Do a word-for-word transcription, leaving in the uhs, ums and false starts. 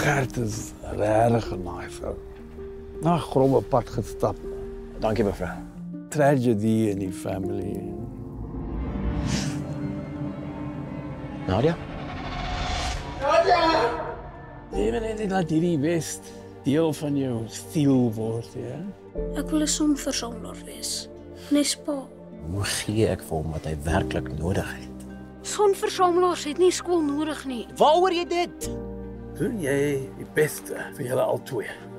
Gert is regtig 'n nice vrou. Na 'n grove pad gestap. Dankie mevrou. Tragedy in die family. Nadia? Nee, maar net laat hierdie West deel van jou stiel word, ja? Ek wil 'n sonversamelaar wees. Nes pa. Hoe gee ek vir hom wat hy werklik nodig het? Sonversamelaars het nie skool nodig nie. Waaroor jy dit? Doen jy die beste vir julle albei?